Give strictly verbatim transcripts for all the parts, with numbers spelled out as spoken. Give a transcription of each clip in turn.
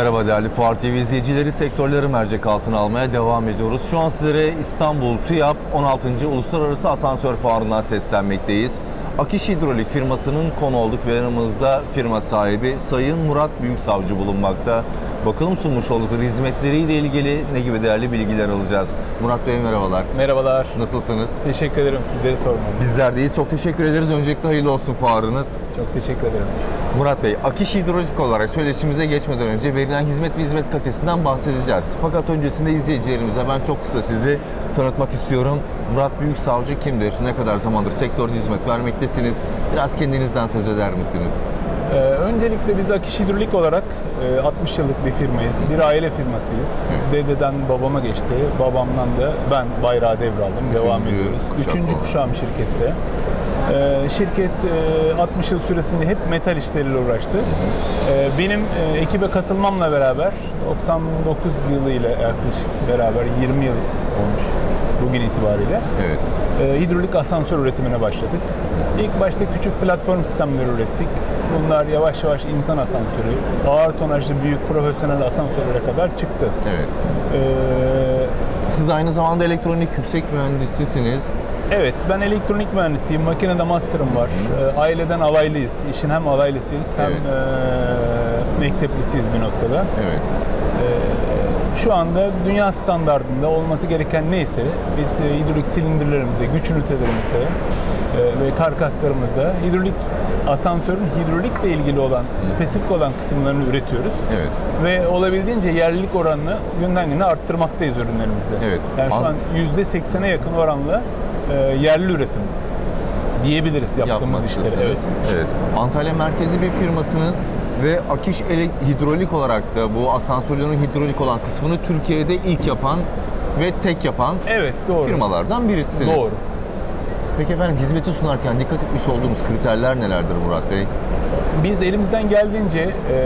Merhaba değerli Fuar T V izleyicileri, sektörleri mercek altına almaya devam ediyoruz. Şu an sizlere İstanbul TÜYAP on altıncı Uluslararası Asansör Fuarı'ndan seslenmekteyiz. Akiş Hidrolik firmasının konu olduk ve yanımızda firma sahibi Sayın Murat Büyüksavcı bulunmakta. Bakalım sunmuş oldukları hizmetleriyle ilgili ne gibi değerli bilgiler alacağız. Murat Bey merhabalar. Merhabalar. Nasılsınız? Teşekkür ederim, sizleri sormalı. Bizler deyiz. Çok teşekkür ederiz. Öncelikle hayırlı olsun fuarınız. Çok teşekkür ederim. Murat Bey, Akiş Hidrolik olarak söyleşimize geçmeden önce verilen hizmet ve hizmet kalitesinden bahsedeceğiz. Fakat öncesinde izleyicilerimize ben çok kısa sizi tanıtmak istiyorum. Murat Büyüksavcı kimdir? Ne kadar zamandır sektörde hizmet vermektesiniz? Biraz kendinizden söz eder misiniz? Ee, öncelikle biz Akiş Hidrolik olarak e, altmış yıllık bir firmayız. Bir aile firmasıyız. Evet. Dededen babama geçti. Babamdan da ben bayrağı devraldım. Üçüncü Devam ediyoruz. Kuşak Üçüncü oldu. Kuşağım şirkette. Ee, şirket e, altmış yıl süresince hep metal işleriyle uğraştı. Ee, benim e, ekibe katılmamla beraber doksan dokuz yılıyla yaklaşık beraber yirmi yıl olmuş bugün itibariyle. Evet. E, hidrolik asansör üretimine başladık. İlk başta küçük platform sistemleri ürettik. Bunlar yavaş yavaş insan asansörü, ağır tonajlı büyük profesyonel asansörlere kadar çıktı. Evet. Ee, Siz aynı zamanda elektronik yüksek mühendisisiniz. Evet, ben elektronik mühendisiyim. Makinede master'ım var. Hı. Aileden alaylıyız. İşin hem alaylısıyız hem evet. e, mekteplisiyiz bir noktada. Evet. E, şu anda dünya standardında olması gereken neyse biz e, hidrolik silindirlerimizde, güç ünitelerimizde e, ve karkaslarımızda hidrolik asansörün hidrolikle ilgili olan, spesifik olan kısımlarını üretiyoruz. Evet. Ve olabildiğince yerlilik oranını günden güne arttırmaktayız ürünlerimizde. Evet. Yani şu an yüzde seksene yakın oranla e, yerli üretim diyebiliriz yaptığımız işleri. Evet. Evet. Antalya merkezi bir firmasınız ve Akiş Hidrolik olarak da bu asansörlerin hidrolik olan kısmını Türkiye'de ilk yapan ve tek yapan evet, doğru. firmalardan birisiniz. Doğru. Peki efendim, hizmeti sunarken dikkat etmiş olduğunuz kriterler nelerdir Murat Bey? Biz elimizden geldiğince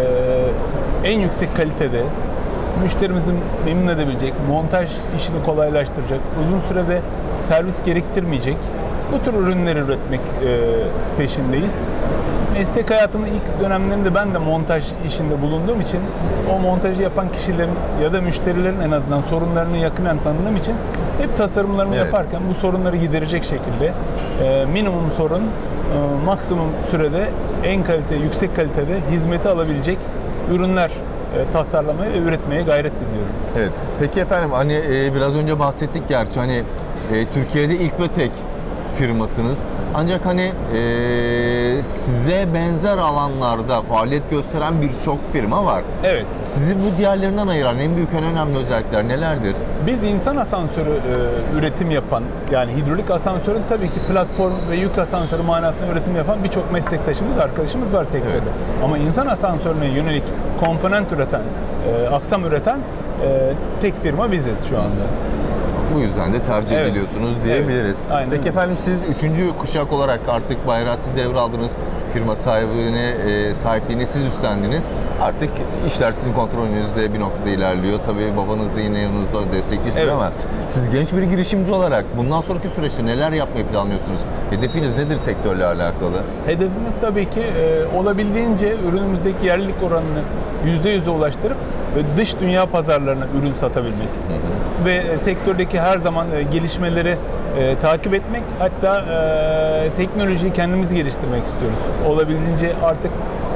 e, en yüksek kalitede müşterimizi memnun edebilecek, montaj işini kolaylaştıracak, uzun sürede servis gerektirmeyecek bu tür ürünleri üretmek e, peşindeyiz. Meslek hayatımın ilk dönemlerinde ben de montaj işinde bulunduğum için o montajı yapan kişilerin ya da müşterilerin en azından sorunlarını yakından tanıdığım için hep tasarımlarımı evet. yaparken bu sorunları giderecek şekilde e, minimum sorun, e, maksimum sürede en kalite, yüksek kalitede hizmeti alabilecek ürünler e, tasarlamaya ve üretmeye gayret ediyorum. Evet. Peki efendim, hani e, biraz önce bahsettik gerçi hani e, Türkiye'de ilk ve tek firmasınız. Ancak hani e, size benzer alanlarda faaliyet gösteren birçok firma var. Evet. Sizi bu diğerlerinden ayıran en büyük en önemli özellikler nelerdir? Biz insan asansörü e, üretim yapan, yani hidrolik asansörün tabii ki platform ve yük asansörü manasında üretim yapan birçok meslektaşımız, arkadaşımız var sektörde. Evet. Ama insan asansörüne yönelik komponent üreten, e, aksam üreten e, tek firma biziz şu anda. Bu yüzden de tercih evet. ediliyorsunuz diyebiliriz. Evet. Aynen. Peki efendim, siz üçüncü kuşak olarak artık bayrağı siz devraldınız. Firma sahibini, e, sahipliğini siz üstlendiniz. Artık işler sizin kontrolünüzde bir noktada ilerliyor. Tabii babanız da yine yanınızda destekçisiniz evet. ama siz genç bir girişimci olarak bundan sonraki süreçte neler yapmayı planlıyorsunuz? Hedefiniz nedir sektörle alakalı? Hedefimiz tabii ki e, olabildiğince ürünümüzdeki yerlilik oranını yüzde yüze ulaştırıp ve dış dünya pazarlarına ürün satabilmek. Hı hı. Ve e, sektördeki her zaman e, gelişmeleri e, takip etmek, hatta e, teknolojiyi kendimiz geliştirmek istiyoruz. Olabildiğince artık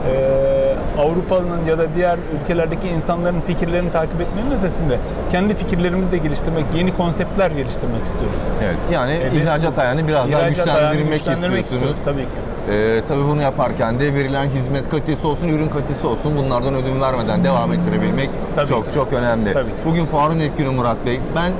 e, Avrupa'nın ya da diğer ülkelerdeki insanların fikirlerini takip etmenin ötesinde kendi fikirlerimizi de geliştirmek, yeni konseptler geliştirmek istiyoruz. Evet, yani e, ihracat ayağını biraz daha güçlendirmek, güçlendirmek istiyoruz. Tabii ki. Ee, tabii bunu yaparken de verilen hizmet kalitesi olsun, ürün kalitesi olsun, bunlardan ödün vermeden devam ettirebilmek tabii çok ki. çok önemli. Tabii. Bugün fuarın ilk günü Murat Bey. Ben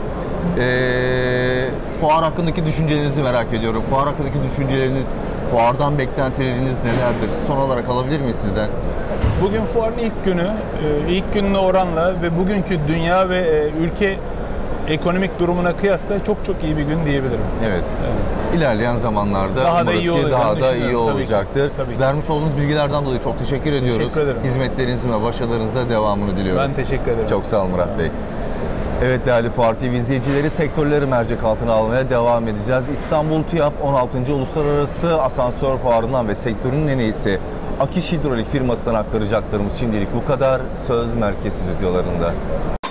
ee, fuar hakkındaki düşüncelerinizi merak ediyorum. Fuar hakkındaki düşünceleriniz, fuardan beklentileriniz nelerdir? Son olarak alabilir miyiz sizden? Bugün fuarın ilk günü, ilk gününe oranla ve bugünkü dünya ve ülke ekonomik durumuna kıyasla çok çok iyi bir gün diyebilirim. Evet. evet. İlerleyen zamanlarda daha da iyi, ki daha da iyi olacaktır. Tabii ki. Tabii ki. Vermiş olduğunuz bilgilerden dolayı çok teşekkür ediyoruz. Teşekkür ederim. Hizmetlerinizin ve başarılarınızda devamını diliyoruz. Ben teşekkür ederim. Çok sağ olun Murat Bey. Evet değerli Fuar T V izleyicileri, sektörleri mercek altına almaya devam edeceğiz. İstanbul TÜYAP on altıncı Uluslararası Asansör Fuarı'ndan ve sektörün en iyisi Akiş Hidrolik firmasından aktaracaklarımız şimdilik bu kadar. Söz merkez stüdyolarında.